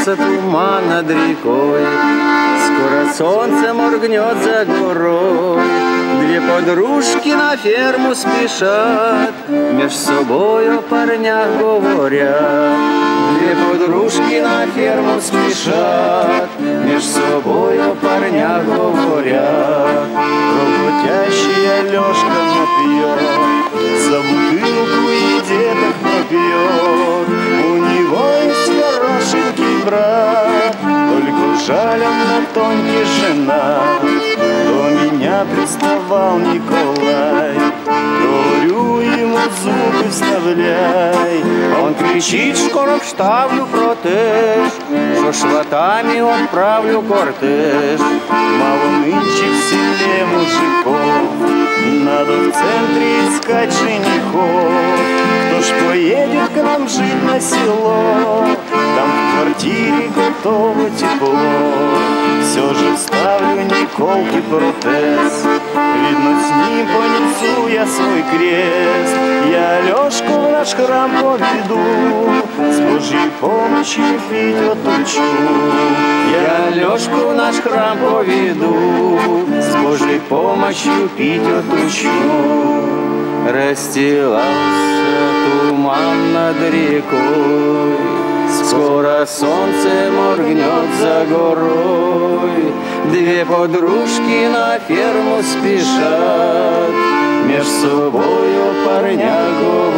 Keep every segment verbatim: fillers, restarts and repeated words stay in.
растворился туман над рекой, скоро солнце моргнет за горой. Две подружки на ферму спешат, меж собою парня говорят. Две подружки на ферму спешат, меж собою парня говорят. Работящий Алешка напьет, за бутылку и деток пропьет. У него есть хорошенький брат, только жаль он на Тоньке жена. До меня приставал Николай, говорю ему зубы вставляй. Он кричит, скоро вставлю протеж, что шватами отправлю кортеж. Мало нынче в селе мужиков, надо в центре искать женихов. Кто ж поедет к нам жить на село, там в квартире готово тепло. Все же вставлю Николке протез, видно, с ним понесу я свой крест. Я Алешку в наш храм поведу, с Божьей помощью пить отучу. Я Алешку в наш храм поведу, с Божьей помощью пить отучу. Расстилался туман над рекой, скоро солнце моргнет за горой. Две подружки на ферму спешат, меж собою парня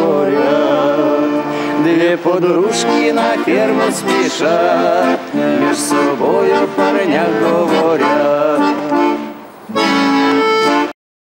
говорят. Две подружки на ферму спешат, меж